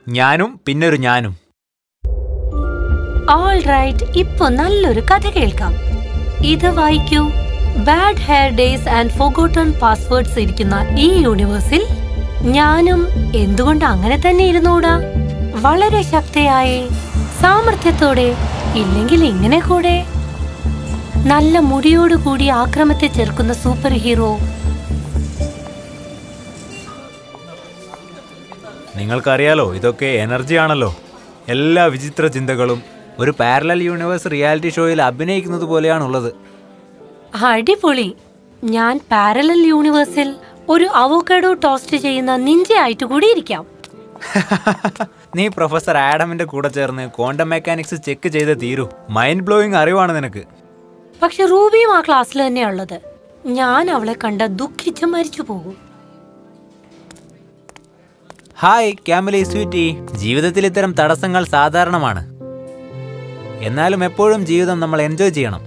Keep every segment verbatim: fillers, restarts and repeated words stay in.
ഞാനും പിന്നൊരു ഞാനും. ഓൾ റൈറ്റ്, ഇപ്പൊ നല്ലൊരു കഥ കേൾക്കാം. ഇത് വായിക്കൂ. Bad hair days and forgotten passwords ഇരിക്കുന്ന ഈ യൂണിവേഴ്സിൽ ഞാനും എന്തുകൊണ്ട് അങ്ങനെ തന്നെ ഇരുന്നൂടാ? വളരെ ശക്തിയായി, സാമർഥ്യത്തോടെ, ഇല്ലെങ്കിൽ ഇങ്ങനെ കൂടെ. നല്ല മുടിയോടുകൂടി ആക്രമത്തെ ചെറുക്കുന്ന സൂപ്പർ ഹീറോ. നിങ്ങൾക്കറിയാലോ, ഇതൊക്കെ എനർജി ആണല്ലോ. എല്ലാ വിചിത്ര ചിന്തകളും ഒരു പാരലൽ യൂണിവേഴ്സ് റിയാലിറ്റി ഷോയിൽ അഭിനയിക്കുന്നത് പോലെയാണുള്ളത്. അടിപൊളി. ഞാൻ പാരലൽ യൂണിവേഴ്സിൽ ഒരു അവോക്കാഡോ ടോസ്റ്റ് ചെയ്യുന്ന നിഞ്ചയായിട്ട് കൂടി ഇരിക്കാം. നീ പ്രൊഫസർ ആഡമിന്റെ കൂടെ ചേർന്ന് ക്വാണ്ടം മെക്കാനിക്സ് ചെക്ക് ചെയ്ത് തീരൂ. മൈൻഡ് ബ്ലോയിങ് അറിവാണ് നിനക്ക്. പക്ഷെ റൂബിയും ആ ക്ലാസ്സിൽ തന്നെയുള്ളത്. ഞാൻ അവളെ കണ്ട ദുഃഖിച്ച് മരിച്ചു പോകും. Hi Camelly sweetie. ജീവിതത്തിൽ ഇത്തരം തടസ്സങ്ങൾ സാധാരണമാണ്. എന്നാലും എപ്പോഴും ജീവിതം നമ്മൾ എൻജോയ് ചെയ്യണം.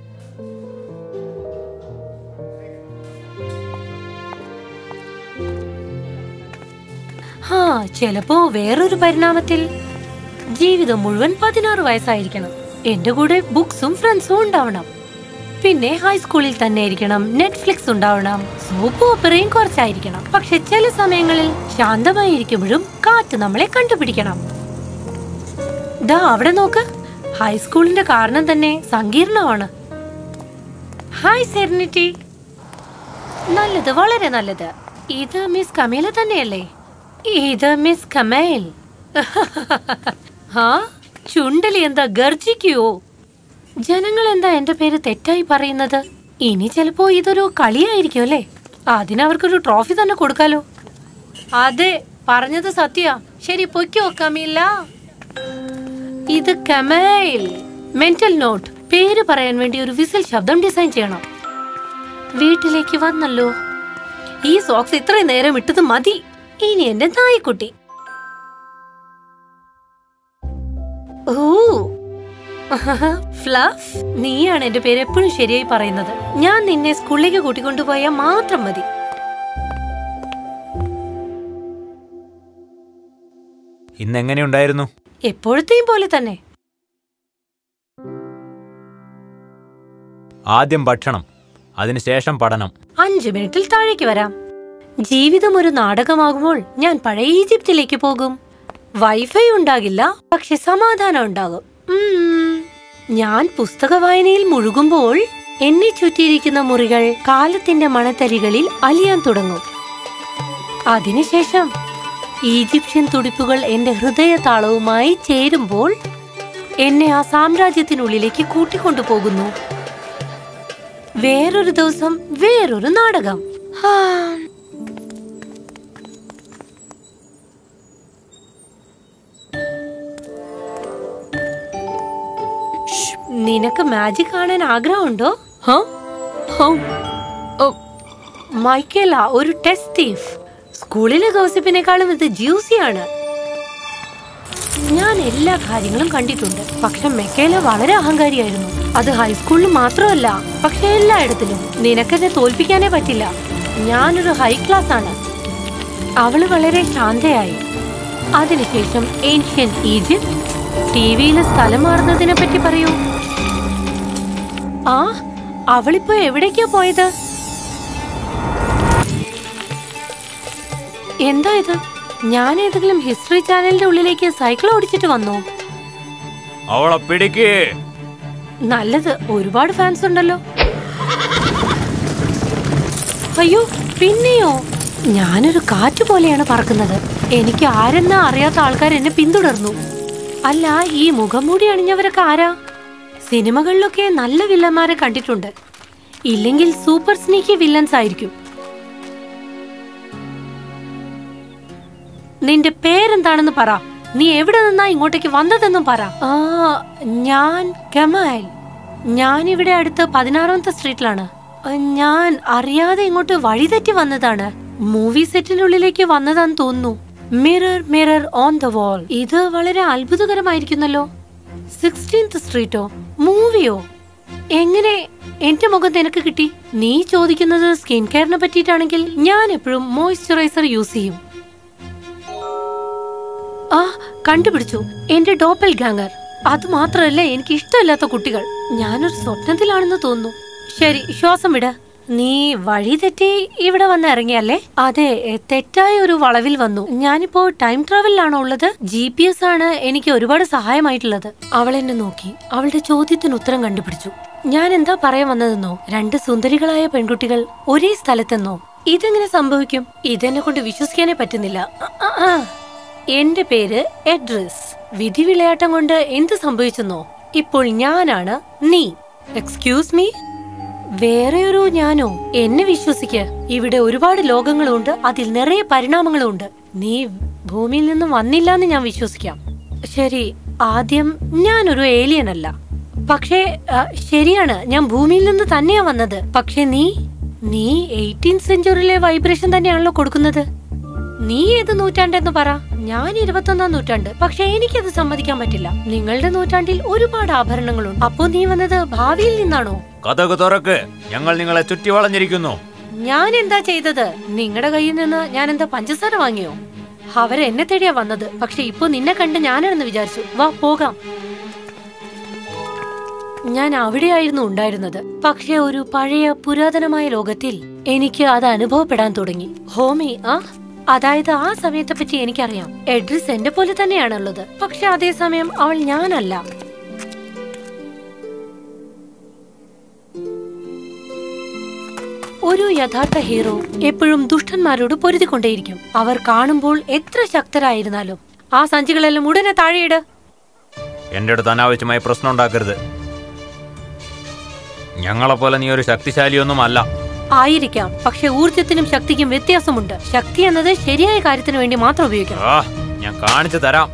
ഹാ, ചിലപ്പോ വേറൊരു പരിണാമത്തിൽ ജീവിതം മുഴുവൻ പതിനാറ് വയസ്സായിരിക്കണം. എന്റെ കൂടെ ബുക്സും ഫ്രണ്ട്സും ഉണ്ടാവണം. പിന്നെ ഹൈസ്കൂളിൽ തന്നെ ഇരിക്കണം. നെറ്റ്ഫ്ലിക്സ് ഉണ്ടാവണം. സോപ്പ് ഓപ്പറയും കുറച്ചായിരിക്കണം. പക്ഷെ ചില സമയങ്ങളിൽ ശാന്തമായിരിക്കുമ്പോഴും കാറ്റ് നമ്മളെ കണ്ടുപിടിക്കണം. ദാ അവിടെ നോക്ക്. ഹൈസ്കൂളിന്റെ കാരണം തന്നെ സങ്കീർണമാണ്. Hi Serenity. നല്ലത്, വളരെ നല്ലത്. ഇത് മിസ് കമേല തന്നെയല്ലേ? ഇത് മിസ് കമേൽ. ഹാ, ചുണ്ടലി എന്താ ഗർജിക്കോ? ജനങ്ങൾ എന്താ എന്റെ പേര് തെറ്റായി പറയുന്നത്? ഇനി ചിലപ്പോ ഇതൊരു കളിയായിരിക്കും അല്ലേ? അതിനവർക്കൊരു ട്രോഫി തന്നെ കൊടുക്കാലോ. അതെ, പറഞ്ഞത് സത്യ. ശരി, പൊയ്ക്കോ കമീല. ഇത് കമേൽ. മെന്റൽ നോട്ട്, പേര് പറയാൻ വേണ്ടി ഒരു വിസിൽ ശബ്ദം ഡിസൈൻ ചെയ്യണം. വീട്ടിലേക്ക് വന്നല്ലോ. ഈ സോക്സ് ഇത്രയും നേരം ഇട്ടത് മതി. ഇനി എന്റെ നായിക്കുട്ടി. ഓ ഫ്ലഫ്, നീയാണ് എന്റെ പേര് എപ്പോഴും ശരിയായി പറയുന്നത്. ഞാൻ നിന്നെ സ്കൂളിലേക്ക് കൂട്ടിക്കൊണ്ടുപോയാൽ മാത്രം മതി. ഇന്നെങ്ങനെയുണ്ടായിരുന്നു? എപ്പോഴത്തെയും പോലെ തന്നെ. ആദ്യം ഭക്ഷണം, അതിനുശേഷം പഠനം. അഞ്ചു മിനിറ്റിൽ താഴേക്ക് വരാം. ജീവിതം ഒരു നാടകമാകുമ്പോൾ ഞാൻ പഴയ ഈജിപ്തിലേക്ക് പോകും. വൈഫൈ ഉണ്ടാകില്ല, പക്ഷെ സമാധാനം ഉണ്ടാകും. ഞാൻ പുസ്തക വായനയിൽ മുഴുകുമ്പോൾ എന്നെ ചുറ്റിയിരിക്കുന്ന മുറികൾ കാലത്തിന്റെ മണത്തരികളിൽ അലിയാൻ തുടങ്ങും. അതിനുശേഷം ഈജിപ്ഷ്യൻ തുടിപ്പുകൾ എന്റെ ഹൃദയ താളവുമായി ചേരുമ്പോൾ എന്നെ ആ സാമ്രാജ്യത്തിനുള്ളിലേക്ക് കൂട്ടിക്കൊണ്ടുപോകുന്നു. വേറൊരു ദിവസം വേറൊരു നാടകം. നിനക്ക് മാജിക് കാണാൻ ആഗ്രഹമുണ്ടോ? മൈക്കേല ഒരു ടെസ്റ്റ് തീഫ്. സ്കൂളിലെ ഗോസിപ്പിനേക്കാളും ഇത് ജ്യൂസിയാണ്. ഞാൻ എല്ലാ കാര്യങ്ങളും കണ്ടിട്ടുണ്ട്. പക്ഷെ മെക്കേല വളരെ അഹങ്കാരിയായിരുന്നു. അത് ഹൈസ്കൂളിൽ മാത്രമല്ല, പക്ഷെ എല്ലായിടത്തിലും. നിനക്കെന്നെ തോൽപ്പിക്കാനേ പറ്റില്ല. ഞാനൊരു ഹൈ ക്ലാസ് ആണ്. അവള് വളരെ ശാന്തയായി. അതിനുശേഷം ഏൻഷ്യൻ ഈജിപ്ത്. ടിവിയിലെ സ്ഥലം മാറുന്നതിനെ പറ്റി പറയൂ. ആ, അവളിപ്പോ എവിടേക്കാ പോയത്? എന്താ ഇത്? ഞാൻ ഏതെങ്കിലും ഹിസ്റ്ററി ചാനലിന്റെ ഉള്ളിലേക്ക് സൈക്കിൾ ഓടിച്ചിട്ട് വന്നോ? അവളെ പിടിക്ക്. നല്ലത്, ഒരുപാട് ഫാൻസ് ഉണ്ടല്ലോ. അയ്യോ, പിന്നെയോ? ഞാനൊരു കാറ്റ് പോലെയാണ് പറക്കുന്നത്. എനിക്ക് ആരെന്നാ അറിയാത്ത ആൾക്കാർ എന്നെ പിന്തുടർന്നു. അല്ല, ഈ മുഖംമൂടി അണിഞ്ഞവരൊക്കെ ആരാ? സിനിമകളിലൊക്കെ നല്ല വില്ലന്മാരെ കണ്ടിട്ടുണ്ട്. ഇല്ലെങ്കിൽ സൂപ്പർ സ്നീക്കി വില്ലൻസ് ആയിരിക്കും. നിന്റെ പേരെന്താണെന്ന് പറ. നീ എവിടെ നിന്നാ ഇങ്ങോട്ടേക്ക് വന്നതെന്നും പറ. ആ, ഞാൻ കമാൽ. ഞാൻ ഇവിടെ അടുത്ത് പതിനാറാമത്തെ സ്ട്രീറ്റിലാണ്. ഞാൻ അറിയാതെ ഇങ്ങോട്ട് വഴിതെറ്റി വന്നതാണ്. മൂവി സെറ്റിനുള്ളിലേക്ക് വന്നതാന്ന് തോന്നുന്നു. Mirror mirror on the wall. ഇത് വളരെ അത്ഭുതകരമായിരിക്കുന്നല്ലോ. സിക്സ്റ്റീൻത് സ്ട്രീറ്റോ മൂവിയോ? എങ്ങനെ എന്റെ മുഖം നിനക്ക് കിട്ടി? നീ ചോദിക്കുന്നത് സ്കിൻ കെയറിനെ പറ്റിയിട്ടാണെങ്കിൽ ഞാൻ എപ്പോഴും മോയ്സ്ചറൈസർ യൂസ് ചെയ്യും. ആ കണ്ടുപിടിച്ചു, എന്റെ ഡോപ്പൽ ഗാങ്ങർ. അത് മാത്രമല്ല, എനിക്ക് ഇഷ്ടമില്ലാത്ത കുട്ടികൾ. ഞാനൊരു സ്വപ്നത്തിലാണെന്ന് തോന്നുന്നു. ശരി, ശ്വാസം വിട. നീ വഴി തെറ്റി ഇവിടെ വന്ന് ഇറങ്ങിയല്ലേ? അതെ, തെറ്റായ ഒരു വളവിൽ വന്നു. ഞാനിപ്പോ ടൈം ട്രാവലിലാണോ ഉള്ളത്? ജി പി എസ് ആണ് എനിക്ക് ഒരുപാട് സഹായമായിട്ടുള്ളത്. അവൾ എന്നെ നോക്കി അവളുടെ ചോദ്യത്തിന് ഉത്തരം കണ്ടുപിടിച്ചു. ഞാൻ എന്താ പറയാൻ വന്നതെന്നോ, രണ്ട് സുന്ദരികളായ പെൺകുട്ടികൾ ഒരേ സ്ഥലത്തെന്നോ. ഇതെങ്ങനെ സംഭവിക്കും? ഇതെന്നെ കൊണ്ട് വിശ്വസിക്കാനേ പറ്റുന്നില്ല. എന്റെ പേര് എഡ്രിസ്. വിധി വിളയാട്ടം കൊണ്ട് എന്ത് സംഭവിച്ചെന്നോ? ഇപ്പോൾ ഞാനാണ് നീ. എക്സ്ക്യൂസ് മീ, വേറെ ഒരു ഞാനോ? എന്നെ വിശ്വസിക്ക, ഇവിടെ ഒരുപാട് ലോകങ്ങളുണ്ട്, അതിൽ നിറയെ പരിണാമങ്ങളുണ്ട്. നീ ഭൂമിയിൽ നിന്നും വന്നില്ലാന്ന് ഞാൻ വിശ്വസിക്കാം. ശരി, ആദ്യം ഞാനൊരു ഏലിയൻ അല്ല. പക്ഷേ ശരിയാണ്, ഞാൻ ഭൂമിയിൽ നിന്ന് തന്നെയാ വന്നത്. പക്ഷെ നീ നീ എയ്റ്റീൻത് സെഞ്ചുറിയിലെ വൈബ്രേഷൻ തന്നെയാണല്ലോ കൊടുക്കുന്നത്. നീ ഏത് നൂറ്റാണ്ടെന്ന് പറ. ഞാൻ ഇരുപത്തൊന്നാം നൂറ്റാണ്ട്. പക്ഷെ എനിക്കത് സമ്മതിക്കാൻ പറ്റില്ല. നിങ്ങളുടെ നൂറ്റാണ്ടിൽ ഒരുപാട് ആഭരണങ്ങളുണ്ട്. അപ്പോ നീ വന്നത് ഭാവിയിൽ നിന്നാണോ? കഥക് തുറക്ക്, ഞങ്ങൾ നിങ്ങളെ ചുറ്റി വളഞ്ഞിരിക്കുന്നു. ഞാൻ എന്താ ചെയ്തത്? നിങ്ങളുടെ കയ്യിൽ നിന്ന് ഞാൻ എന്താ പഞ്ചസാര വാങ്ങിയോ? അവരെന്നെ തേടിയാ വന്നത്. പക്ഷെ ഇപ്പൊ നിന്നെ കണ്ട് ഞാനാണെന്ന് വിചാരിച്ചു. വാ പോകാം. ഞാൻ അവിടെയായിരുന്നു ഉണ്ടായിരുന്നത്. പക്ഷെ ഒരു പഴയ പുരാതനമായ ലോകത്തിൽ എനിക്ക് അത് അനുഭവപ്പെടാൻ തുടങ്ങി. ഹോമി, ആ അതായത് ആ സമയത്തെ പറ്റി എനിക്കറിയാം. എഡ്രിസ് എന്റെ പോലെ തന്നെയാണുള്ളത്. പക്ഷെ അതേസമയം അവൾ ഞാനല്ല. ഒരു യഥാർത്ഥ ഹീറോ എപ്പോഴും ദുഷ്ടന്മാരോട് പൊരുതിക്കൊണ്ടേയിരിക്കും. അവർ കാണുമ്പോൾ എത്ര ശക്തരായിരുന്നാലും. ആ സഞ്ചികളെല്ലാം ഉടനെ താഴെയിട്. എന്റെ അടുത്ത് അനാവശ്യമായി പ്രശ്നം ഉണ്ടാക്കരുത്. ഞങ്ങളെ പോലെ നീ ഒരു ശക്തിശാലിയൊന്നും അല്ല. ആയിരിക്കാം, പക്ഷെ ഊർജത്തിനും ശക്തിക്കും വ്യത്യാസമുണ്ട്. ശക്തി എന്നത് ശരിയായ കാര്യത്തിന് വേണ്ടി മാത്രം ഉപയോഗിക്കണം. ഞാൻ കാണിച്ചു തരാം.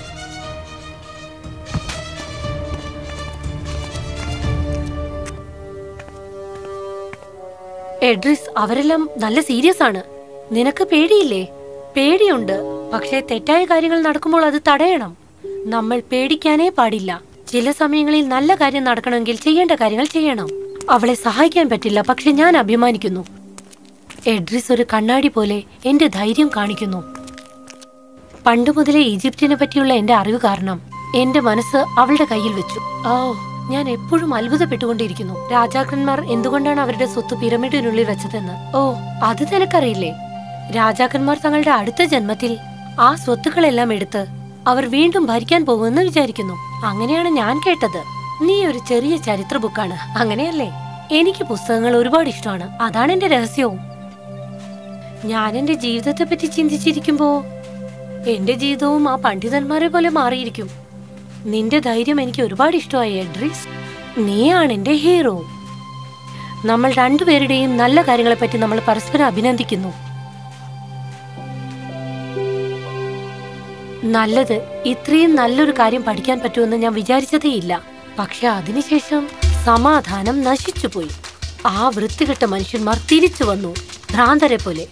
എഡ്രിസ്, അവരെല്ലാം നല്ല സീരിയസ് ആണ്. നിനക്ക് പേടിയില്ലേ? പേടിയുണ്ട്, പക്ഷെ തെറ്റായ കാര്യങ്ങൾ നടക്കുമ്പോൾ അത് തടയണം. നമ്മൾ പേടിക്കാനേ പാടില്ല. ചില സമയങ്ങളിൽ നല്ല കാര്യം നടക്കണമെങ്കിൽ ചെയ്യേണ്ട കാര്യങ്ങൾ ചെയ്യണം. അവളെ സഹായിക്കാൻ പറ്റില്ല, പക്ഷെ ഞാൻ അഭിമാനിക്കുന്നു. എഡ്രിസ് ഒരു കണ്ണാടി പോലെ എന്റെ ധൈര്യം കാണിക്കുന്നു. പണ്ട് മുതലേ ഈജിപ്തിനെ പറ്റിയുള്ള എന്റെ അറിവ് കാരണം എന്റെ മനസ്സ് അവളുടെ കയ്യിൽ വെച്ചു. ഓ, ഞാൻ എപ്പോഴും അത്ഭുതപ്പെട്ടുകൊണ്ടിരിക്കുന്നു. രാജാക്കന്മാർ എന്തുകൊണ്ടാണ് അവരുടെ സ്വത്ത് പിരമിഡിനുള്ളിൽ വെച്ചതെന്ന്. ഓ, അത് നിനക്കറിയില്ലേ? രാജാക്കന്മാർ തങ്ങളുടെ അടുത്ത ജന്മത്തിൽ ആ സ്വത്തുക്കളെല്ലാം എടുത്ത് അവർ വീണ്ടും ഭരിക്കാൻ പോകുമെന്ന് വിചാരിക്കുന്നു. അങ്ങനെയാണ് ഞാൻ കേട്ടത്. നീ ഒരു ചെറിയ ചരിത്ര ബുക്കാണ്, അങ്ങനെയല്ലേ? എനിക്ക് പുസ്തകങ്ങൾ ഒരുപാട് ഇഷ്ടമാണ്. അതാണ് എന്റെ രഹസ്യവും. ഞാൻ എന്റെ ജീവിതത്തെ പറ്റി ചിന്തിച്ചിരിക്കുമ്പോ എന്റെ ജീവിതവും ആ പണ്ഡിതന്മാരെ പോലെ മാറിയിരിക്കും. നിന്റെ ധൈര്യം എനിക്ക് ഒരുപാട് ഇഷ്ടമായി എഡ്രിസ്. നീയാണ് എന്റെ ഹീറോ. നമ്മൾ രണ്ടുപേരുടെയും നല്ല കാര്യങ്ങളെ പറ്റി നമ്മൾ പരസ്പരം അഭിനന്ദിക്കുന്നു. നല്ലത്, ഇത്രയും നല്ലൊരു കാര്യം പഠിക്കാൻ പറ്റുമെന്ന് ഞാൻ വിചാരിച്ചതേയില്ല. പക്ഷെ അതിനുശേഷം സമാധാനം നശിച്ചുപോയി. ആ വൃത്തികെട്ട മനുഷ്യന്മാർ തിരിച്ചു വന്നു, ഭ്രാന്തരെ പോലെ.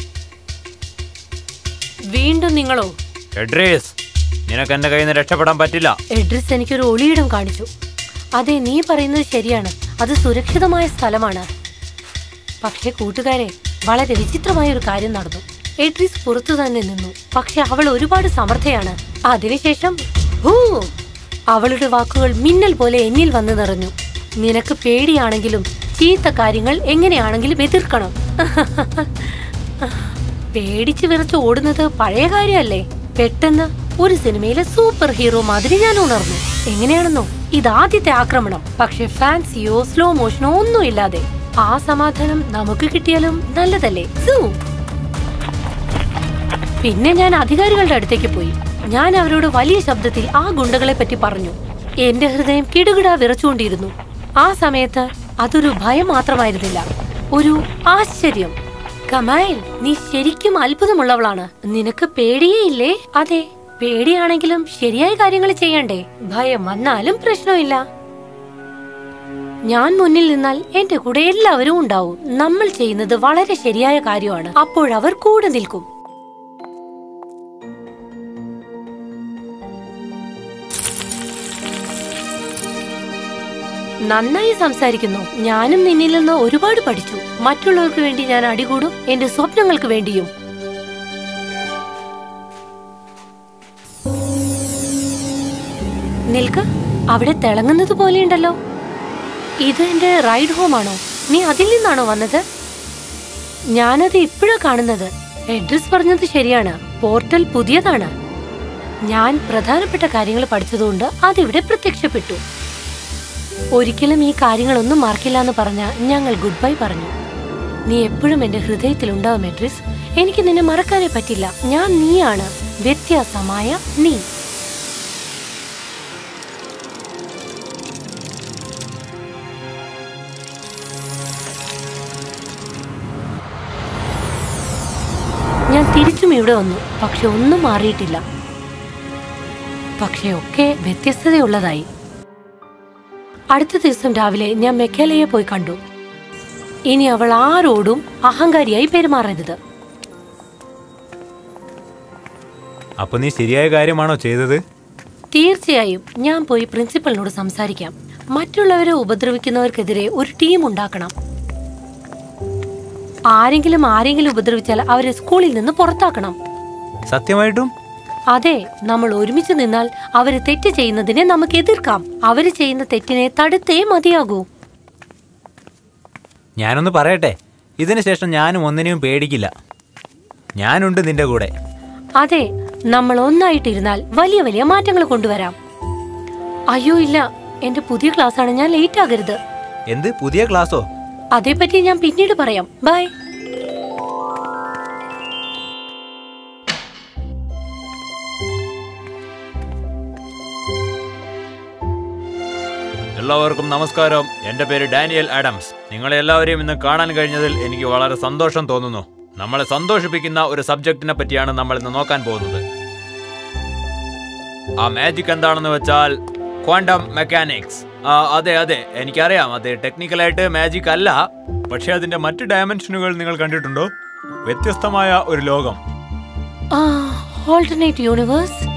വീണ്ടും നിങ്ങളോ? എഡ്രിസ്, നിനക്ക് എന്റെ കയ്യിൽ നിന്ന് രക്ഷപ്പെടാൻ പറ്റില്ല. എഡ്രിസ് എനിക്കൊരു ഒളിയിടം കാണിച്ചു. അതെ, നീ പറയുന്നത് ശരിയാണ്. അത് സുരക്ഷിതമായ സ്ഥലമാണ്. പക്ഷെ കൂട്ടുകാരെ, വളരെ വിചിത്രമായ ഒരു കാര്യം നടന്നു. എഡ്രിസ് പുറത്തു തന്നെ നിന്നു. പക്ഷെ അവൾ ഒരുപാട് സമർത്ഥയാണ്. അതിനുശേഷം ഹൂ, അവളുടെ വാക്കുകൾ മിന്നൽ പോലെ എന്നിൽ വന്നു നിറഞ്ഞു. നിനക്ക് പേടിയാണെങ്കിലും ചീത്ത കാര്യങ്ങൾ എങ്ങനെയാണെങ്കിലും എതിർക്കണം. പേടിച്ചു വിറച്ച് ഓടുന്നത് പഴയ കാര്യമല്ലേ? പെട്ടെന്ന് ഒരു സിനിമയിലെ സൂപ്പർ ഹീറോ മാതിരി ഞാൻ ഉണർന്നു. എങ്ങനെയാണെന്നോ, ഇതാദ്യത്തെ ആക്രമണം. പക്ഷെ ഫാൻസിയോ സ്ലോ മോഷനോ ഒന്നും ഇല്ലാതെ. ആ സമാധാനം നമുക്ക് കിട്ടിയാലും നല്ലതല്ലേ? പിന്നെ ഞാൻ അധികാരികളുടെ അടുത്തേക്ക് പോയി. ഞാൻ അവരോട് വലിയ ശബ്ദത്തിൽ ആ ഗുണ്ടകളെ പറ്റി പറഞ്ഞു. എന്റെ ഹൃദയം കിടുകിടാ വിറച്ചുകൊണ്ടിരുന്നു. ആ സമയത്ത് അതൊരു ഭയം മാത്രമായിരുന്നില്ല, ഒരു ആശ്ചര്യം. കമായിൽ, നീ ശരിക്കും അത്ഭുതമുള്ളവളാണ്. നിനക്ക് പേടിയേ ഇല്ലേ? അതെ, പേടിയാണെങ്കിലും ശരിയായ കാര്യങ്ങൾ ചെയ്യണ്ടേ? ഭയം വന്നാലും പ്രശ്നമില്ല. ഞാൻ മുന്നിൽ നിന്നാൽ എന്റെ കൂടെ എല്ലാവരും ഉണ്ടാവും. നമ്മൾ ചെയ്യുന്നത് വളരെ ശരിയായ കാര്യമാണ്. അപ്പോഴവർ കൂടെ നിൽക്കും. നന്നായി സംസാരിക്കുന്നു. ഞാനും നിന്നിൽ നിന്ന് ഒരുപാട് പഠിച്ചു. മറ്റുള്ളവർക്ക് വേണ്ടി ഞാൻ അടികൂടും, എന്റെ സ്വപ്നങ്ങൾക്ക് വേണ്ടിയും. നിൽക്ക്, അവിടെ തിളങ്ങുന്നത് പോലെയുണ്ടല്ലോ. ഇത് എന്റെ റൈഡ് ഹോം ആണോ? നീ അതിൽ നിന്നാണോ വന്നത്? ഞാനത് ഇപ്പോഴാ കാണുന്നത്. അഡ്രസ് പറഞ്ഞത് ശരിയാണ്, പോർട്ടൽ പുതിയതാണ്. ഞാൻ പ്രധാനപ്പെട്ട കാര്യങ്ങൾ പഠിച്ചതുകൊണ്ട് അതിവിടെ പ്രത്യക്ഷപ്പെട്ടു. ഒരിക്കലും ഈ കാര്യങ്ങളൊന്നും മറക്കില്ല എന്ന് പറഞ്ഞ ഞങ്ങൾ ഗുഡ് ബൈ പറഞ്ഞു. നീ എപ്പോഴും എന്റെ ഹൃദയത്തിലുണ്ടാവും എഡ്രിസ്. എനിക്ക് നിന്നെ മറക്കാനേ പറ്റില്ല. ഞാൻ നീയാണ്, വ്യത്യാസമായ നീ. ഞാൻ തിരിച്ചും ഇവിടെ വന്നു, പക്ഷെ ഒന്നും മാറിയിട്ടില്ല. പക്ഷെ ഒക്കെ വ്യത്യസ്തതയുള്ളതായി. അടുത്ത ദിവസം രാവിലെ ഞാൻ മെക്കാലയെ പോയി കണ്ടു. ഇനി അവൾ ആരോടും അഹങ്കാരിയായി പെരുമാറരുത്. അപ്പൊ നീ ശരിയായ കാര്യമാണോ ചെയ്തത്? തീർച്ചയായും. ഞാൻ പോയി പ്രിൻസിപ്പലിനോട് സംസാരിക്കാം. മറ്റുള്ളവരെ ഉപദ്രവിക്കുന്നവർക്കെതിരെ ഒരു ടീം ഉണ്ടാക്കണം. ആരെങ്കിലും ആരെങ്കിലും ഉപദ്രവിച്ചാൽ അവരെ സ്കൂളിൽ നിന്ന് പുറത്താക്കണം. സത്യമായിട്ടും? അതെ, നമ്മൾ ഒരുമിച്ച് നിന്നാൽ അവര് തെറ്റ് ചെയ്യുന്നതിനെ നമുക്ക് എതിർക്കാം. അവര് ചെയ്യുന്ന തെറ്റിനെ തടുത്തേ മതിയാകൂ. ഞാനൊന്ന് പറയട്ടെ, ഇതിനു ശേഷം ഞാനും ഒന്നിനെയും പേടിക്കില്ല. ഞാനുണ്ട് നിന്റെ കൂടെ. അതെ, നമ്മൾ ഒന്നായിട്ടിരുന്നാൽ വലിയ വലിയ മാറ്റങ്ങൾ കൊണ്ടുവരാം. അയ്യോ ഇല്ല, എന്റെ പുതിയ ക്ലാസ്സാണ്, ഞാൻ ലേറ്റ് ആകരുത്. എന്ത് പുതിയ ക്ലാസ്സോ? അതേപ്പറ്റി ഞാൻ പിന്നീട് പറയാം. ബൈ. എല്ലാവർക്കും നമസ്കാരം. എൻ്റെ പേര് ഡാനിയൽ ആഡംസ്. നിങ്ങളെ എല്ലാവരെയും ഇന്ന് കാണാൻ കഴിഞ്ഞതിൽ എനിക്ക് വളരെ സന്തോഷം തോന്നുന്നു. നമ്മളെ സന്തോഷിപ്പിക്കുന്ന ഒരു സബ്ജക്റ്റിനെ പറ്റിയാണ് നമ്മൾ ഇന്ന് നോക്കാൻ പോകുന്നത്. ആ മാജിക് എന്താണെന്ന് വെച്ചാൽ ക്വാണ്ടം മെക്കാനിക്സ്. അതെ അതെ എനിക്കറിയാം, അത് ടെക്നിക്കലായിട്ട് മാജിക് അല്ല, പക്ഷെ അതിന്റെ മറ്റ് ഡയമെൻഷനുകൾ നിങ്ങൾ കണ്ടിട്ടുണ്ടോ? വ്യത്യസ്തമായ ഒരു ലോകം. Alternate universe.